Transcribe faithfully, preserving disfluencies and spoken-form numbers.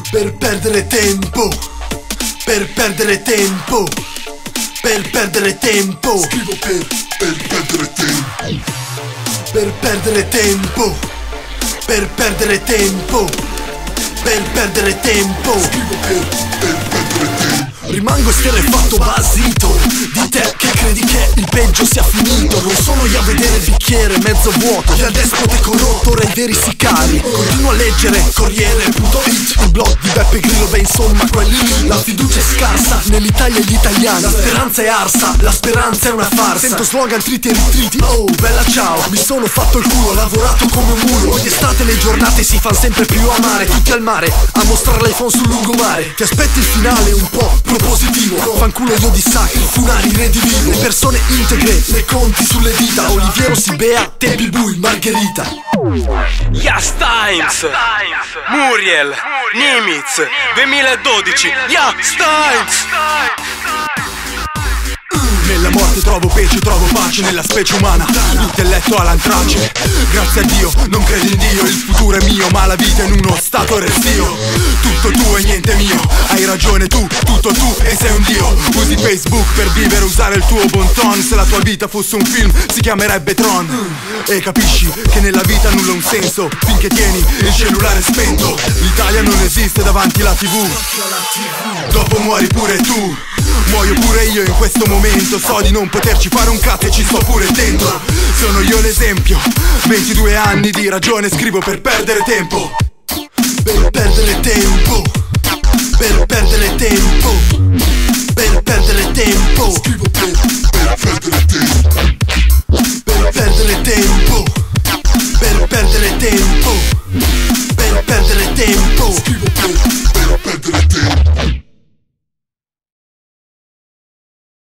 Per perdere tempo, per perdere tempo, per perdere tempo. Scrivo per, per perdere tempo. Per perdere tempo, per perdere tempo, per perdere tempo. Scrivo per, per perdere tempo. Rimango esterrefatto, basito di te che credi che il peggio sia finito. Non sono io a vedere il bicchiere mezzo vuoto, il despote corrotto, ora i veri sicari. Continuo a leggere Corriere punto it, il blog di Beppe Grillo, beh insomma quelli lì. La fiducia è scarsa nell'Italia e gli italiani. La speranza è arsa, la speranza è una farsa. Sento slogan triti e ritriti, oh bella ciao. Mi sono fatto il culo, ho lavorato come un mulo. Ogni estate le giornate si fanno sempre più amare. Tutti al mare, a mostrare l'iPhone sul lungomare. Ti aspetti il finale un po' propositivo, fanculo io di sacri, funari, redivivo. Le persone integre, le conti sulle dita. Oliviero Sibea, tempi bui, Margherita. Yas Times, Muriel, Nimitz, duemiladodici, Yas Times. Nella morte trovo pece, trovo pace nella specie umana. L'intelletto ha l'antrace, grazie a Dio, non credo in Dio. Il futuro è mio, ma la vita è in uno stato restio. Tutto tu e niente mio, hai ragione tu, tutto tu e sei un dio. Usi Facebook per vivere, usare il tuo bon ton. Se la tua vita fosse un film si chiamerebbe Tron. E capisci che nella vita nulla ha un senso finché tieni il cellulare spento. L'Italia non esiste davanti alla tivù, dopo muori pure tu. Muoio pure io in questo momento, so di non poterci fare un cazzo e ci sto pure dentro. Sono io l'esempio, ventidue anni di ragione, scrivo per perdere tempo. Per perdere tempo, per perdere tempo, per perdere tempo. Scrivo per, per perdere tempo. Per perdere tempo.